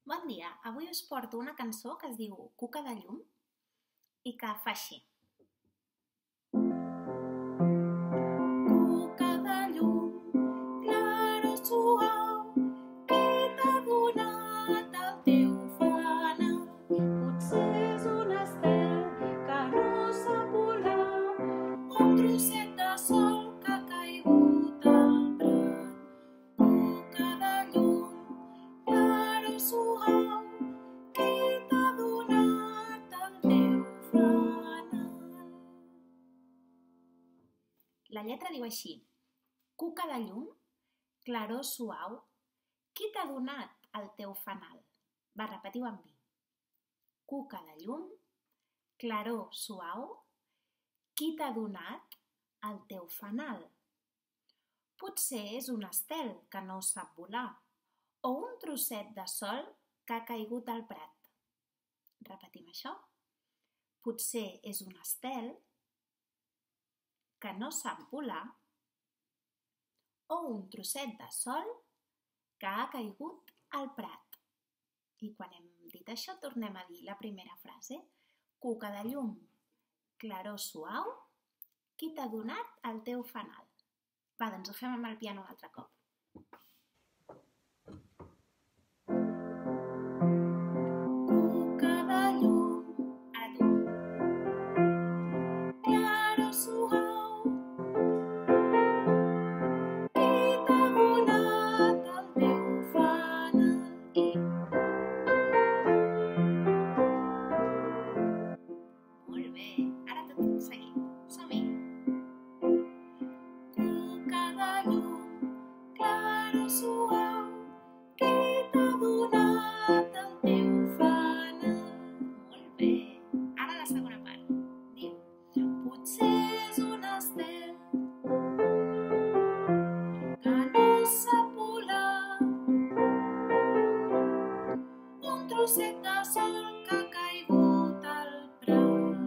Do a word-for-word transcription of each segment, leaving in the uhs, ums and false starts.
Bon dia, avui us porto una cançó que es diu Cuca de llum i que fa així. Cuca de llum, clara o suau, qui t'ha donat el teu fanal? Potser és un estel que no sap volar, un trosset de sol que ha caigut al prat. Cuca de llum, clara o suau, qui t'ha donat el teu fanal? La lletra diu així: cuca de llum, claror suau, qui t'ha donat el teu fanal? Va, repetiu amb mi. Cuca de llum, claror suau, qui t'ha donat el teu fanal? Potser és un estel que no sap volar o un trosset de sol que ha caigut al prat. Repetim això. Potser és un estel que no sap volar o un trosset de sol que ha caigut al prat. I quan hem dit això, tornem a dir la primera frase. Cuca de llum, claror suau, qui t'ha donat el teu fanal? Va, doncs ho fem amb el piano un altre cop. Cuca de llum, ara tu. Claror suau, qui t'ha donat el teu fanal? I... Molt bé, ara tot seguit. Som-hi. Cuca de llum, claror suau, qui t'ha donat el teu fanal? Molt bé. Ara la segona part. Diu, potser és un estel que no sap volar, un trosset de sol que ha caigut al prat.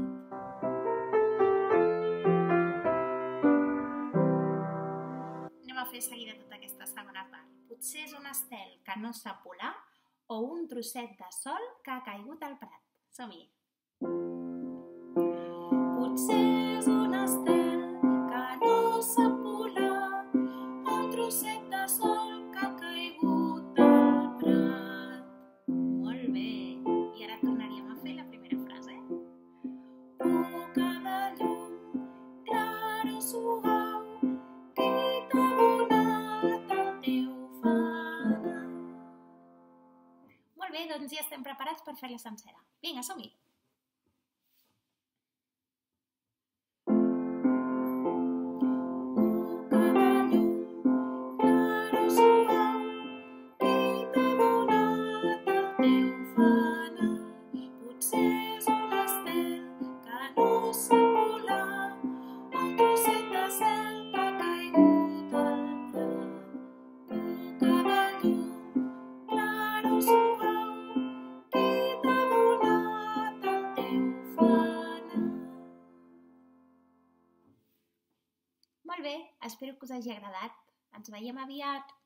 Anem a fer seguida tota aquesta segona part. Potser és un estel que no sap volar o un trosset de sol que ha caigut al prat. Som-hi. Potser és un estel que no sap volar, un trosset de sol que ha caigut al prat. Molt bé. I ara tornaríem a fer la primera frase. Cuca de llum, claror suau, qui t'ha donat el teu fanal? Molt bé, doncs ja estem preparats per fer-la sencera. Vinga, som-hi! Cuca de llum, claror suau, qui t'ha donat el teu fanal? Potser és un estel que no sap volar, un trosset de cel que ha caigut al prat. Cuca de llum, claror suau, qui t'ha donat el teu fanal? Molt bé, espero que us hagi agradat. Ens veiem aviat.